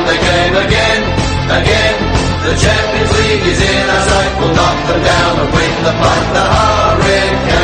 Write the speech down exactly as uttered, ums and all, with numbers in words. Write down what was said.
they came again, again. The Champions League is in our sight. We'll knock them down and win the fight. The Hurricane.